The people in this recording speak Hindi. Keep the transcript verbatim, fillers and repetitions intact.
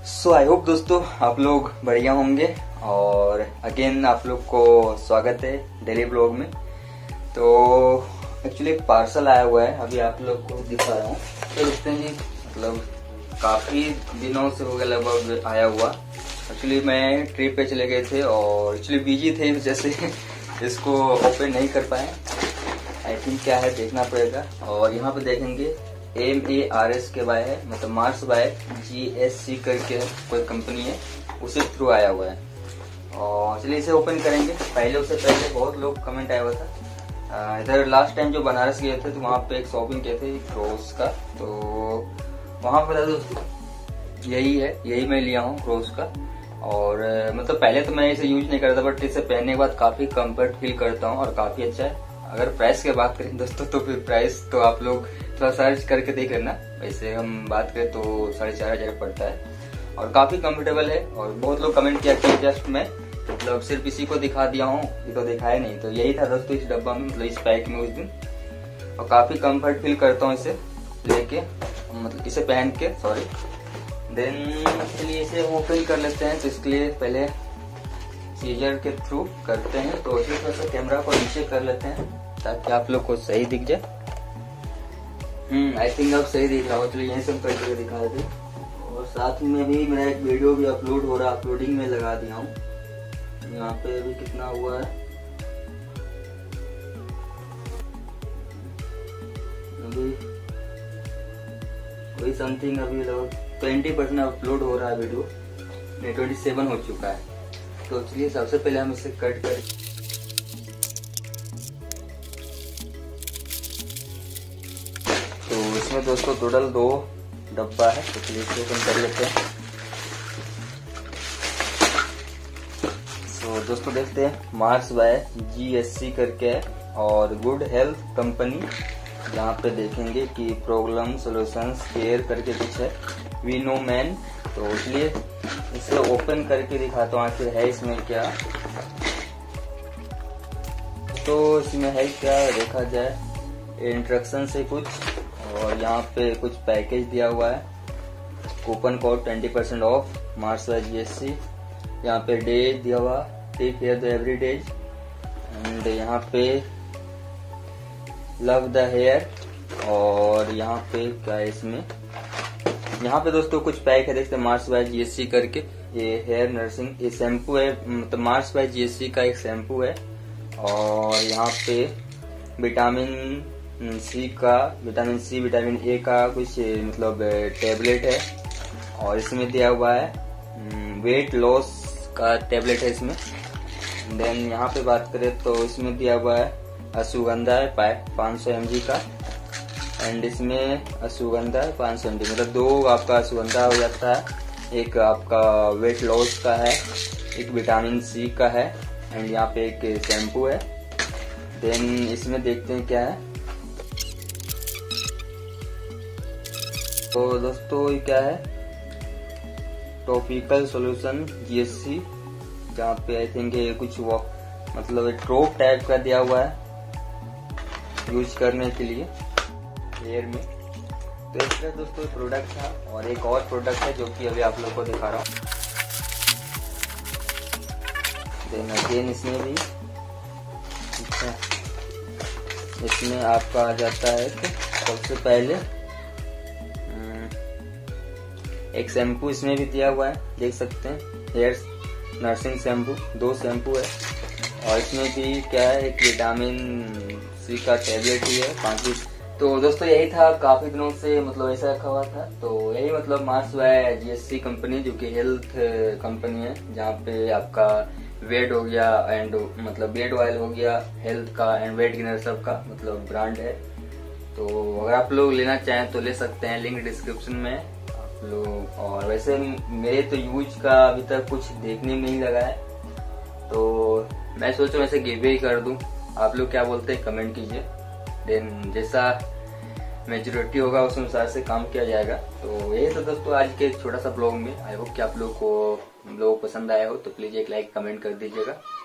सो आई होप दोस्तों आप लोग बढ़िया होंगे और अगेन आप लोग को स्वागत है डेली ब्लॉग में। तो एक्चुअली एक पार्सल आया हुआ है, अभी आप लोग को दिखा रहा हूँ। तो देखते हैं जी, मतलब काफी दिनों से हो गया लगभग आया हुआ। एक्चुअली मैं ट्रिप पे चले गए थे और एक्चुअली बिजी थे, जैसे इसको ओपन नहीं कर पाए। आई थिंक क्या है देखना पड़ेगा। और यहाँ पे देखेंगे एम ए आर एस के बाय है, मतलब Mars by G S C करके कोई कंपनी है, उसे थ्रू आया हुआ है। और चलिए इसे ओपन करेंगे। पहले उससे पहले बहुत लोग कमेंट आया हुआ था इधर। लास्ट टाइम जो बनारस गए थे तो वहाँ पे एक शॉपिंग किए थे क्रोस का, तो वहाँ पर दोस्तों यही है, यही मैं लिया हूँ क्रोस का। और मतलब पहले तो मैं इसे यूज नहीं करता, बट इसे पहनने के बाद काफी कंफर्ट फील करता हूँ और काफी अच्छा है। अगर प्राइस की बात करें दोस्तों तो फिर प्राइस तो आप लोग थोड़ा सर्च करके देख लेना। वैसे हम बात करें तो साढ़े चार हजार पड़ता है और काफी कंफर्टेबल है। और बहुत लोग कमेंट किया कि जस्ट मैं मतलब सिर्फ इसी को दिखा दिया हूँ, ये तो दिखाया नहीं। तो यही था दोस्तों इस डब्बा में, मतलब इस पैक में उस दिन। और काफी कंफर्ट फील करता हूँ इसे लेके, मतलब इसे पहन के, सॉरी। देन चलिए इसे ओपन कर लेते हैं। तो इसके लिए पहले सीजर के थ्रू करते हैं। तो इसी तरह से कैमरा को नीचे कर लेते हैं ताकि आप लोग को सही दिख जाए। हम्म आई थिंक अब सही दिख रहा हो। चलिए यहीं से हम करके दिखा देते। और साथ में भी मेरा एक वीडियो भी अपलोड हो रहा है, अपलोडिंग में लगा दिया हूँ। यहाँ पे अभी कितना हुआ है, अभी वही समथिंग, अभी लगभग ट्वेंटी परसेंट अपलोड हो रहा है वीडियो, नहीं ट्वेंटी सेवन हो चुका है। तो चलिए सबसे पहले हम इसे कट कर तो इसमें दोस्तों टोटल दो डब्बा है। तो चलिए इसे ओपन कर लेते हैं। तो दोस्तों देखते हैं Mars by G S C करके है और गुड हेल्थ कंपनी। यहाँ पे देखेंगे कि प्रॉब्लम सॉल्यूशंस केयर करके कुछ है, वी नो मैन। तो इसलिए इसे ओपन करके दिखाता हूँ आखिर है इसमें क्या। तो इसमें है क्या देखा जाए, इंस्ट्रक्शन से कुछ, और यहाँ पे कुछ पैकेज दिया हुआ है। Coupon code twenty percent off Mars by G S C. यहाँ पे डे दिया हुआ, take care the every days. And यहाँ पे लव द हेयर। और यहाँ पे क्या है इसमें, यहाँ पे दोस्तों कुछ पैक है, देखते हैं Mars by G S C करके। ये हेयर नर्सिंग, ये शैम्पू है, मतलब Mars by G S C का एक शैम्पू है। और यहाँ पे विटामिन सी का, विटामिन सी विटामिन ए का कुछ मतलब टेबलेट है। और इसमें दिया हुआ है वेट लॉस का टेबलेट है इसमें। देन यहाँ पे बात करें तो इसमें दिया हुआ है अश्वगंधा है पाँच सौ एम जी का। एंड इसमें अश्वगंधा है पाँच सौ एम जी, मतलब दो आपका अश्वगंधा हो जाता है, एक आपका वेट लॉस का है, एक विटामिन सी का है। एंड यहाँ पे एक शैम्पू है। देन इसमें देखते हैं क्या है। तो दोस्तों ये क्या है, topical solution G S C, जहाँ पे आई थिंक ये कुछ वो मतलब ड्रॉप टाइप का दिया हुआ है यूज करने के लिए हेयर में। तो इस तरह दोस्तों प्रोडक्ट था। और एक और प्रोडक्ट है जो कि अभी आप लोग को दिखा रहा हूँ। देन अगेन इसमें भी अच्छा, इसमें आपका आ जाता है कि सबसे पहले एक शैम्पू इसमें भी दिया हुआ है, देख सकते हैं, हेयर नर्सिंग शैम्पू, दो शैम्पू है। और इसमें भी क्या है, एक विटामिन सी का टेबलेट ही है पाँच। तो दोस्तों यही था, काफी दिनों से मतलब ऐसा रखा हुआ था। तो यही मतलब Mars by G S C company जो कि हेल्थ कंपनी है, जहाँ पे आपका वेट हो गया एंड मतलब वेट ऑयल हो गया, हेल्थ का एंड वेट गेनर सब का मतलब ब्रांड है। तो अगर आप लोग लेना चाहें तो ले सकते हैं, लिंक डिस्क्रिप्शन में आप लोग। और वैसे मेरे तो यूज का अभी तक कुछ देखने में नहीं लगा है, तो मैं सोचूं वैसे गिव ही कर दूं। आप लोग क्या बोलते हैं कमेंट कीजिए। देन जैसा मेजोरिटी होगा उस अनुसार से काम किया जाएगा। तो यही तो दोस्तों आज के छोटा सा ब्लॉग में। आई होप कि आप लोग को ब्लॉग पसंद आया हो, तो प्लीज एक लाइक कमेंट कर दीजिएगा।